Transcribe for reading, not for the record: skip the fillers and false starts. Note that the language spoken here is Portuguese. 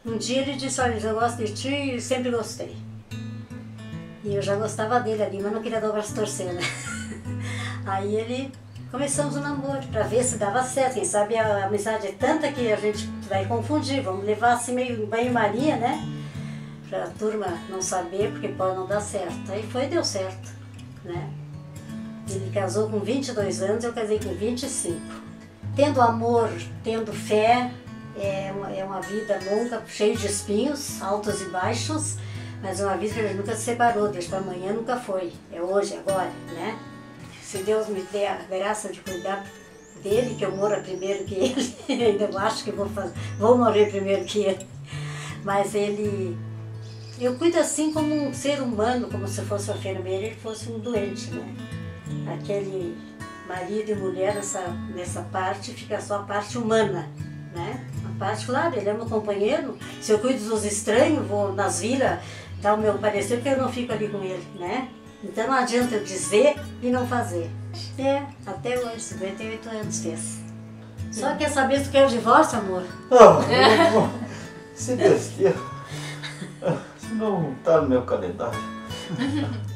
Um dia ele disse, olha, eu gosto de ti e sempre gostei. E eu já gostava dele ali, mas não queria dar o braço torcer, né? Aí ele, começamos o namoro, pra ver se dava certo. Quem sabe a amizade é tanta que a gente vai confundir, vamos levar assim meio em banho-maria, né? Pra turma não saber, porque pode não dar certo. Aí foi, deu certo, né? Ele casou com 22 anos, eu casei com 25. Tendo amor, tendo fé, é uma vida longa, cheia de espinhos, altos e baixos, mas é uma vida que a gente nunca se separou, desde para amanhã nunca foi, é hoje, agora, né? Se Deus me der a graça de cuidar dele, que eu morra primeiro que ele, ainda eu acho que vou morrer primeiro que ele, mas eu cuido assim como um ser humano, como se fosse uma enfermeira, ele fosse um doente, né? Aquele marido e mulher nessa parte, fica só a parte humana, né? A parte, claro, ele é meu companheiro, se eu cuido dos estranhos, vou nas vilas dar o meu parecer, porque eu não fico ali com ele, né? Então não adianta eu dizer e não fazer. Até hoje, 58 anos fez. Só quer saber se tu quer o divórcio, amor? Não, se besteira. Isso não tá no meu calendário.